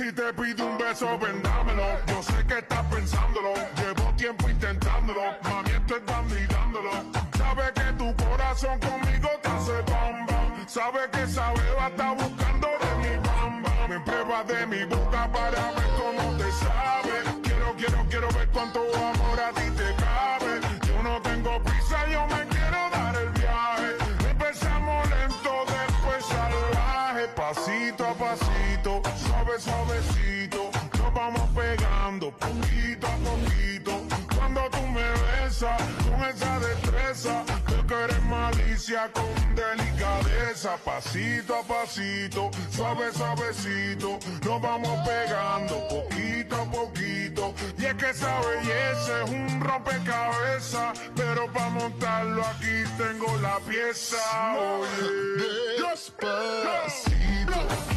Si te pido un beso, vendámelo. Yo sé que estás pensándolo. Llevo tiempo intentándolo. Mami, estoy validándolo. Sabe que tu corazón conmigo te hace bam bam. Sabe que esa beba está buscando de mi bam bam. Me prueba de mi boca para ver cómo te sabe. Quiero ver cuánto amor a ti te cabe. Yo no tengo prisa, yo me quiero dar el viaje. Empezamos lento, después salvaje. Pasito a pasito, suavecito, nos vamos pegando poquito a poquito. Cuando tú me besas con esa destreza, veo que eres malicia con delicadeza. Pasito a pasito, suavecito, nos vamos pegando poquito a poquito. Y es que esa belleza es un rompecabezas, pero para montarlo aquí tengo la pieza. Oye, despacito.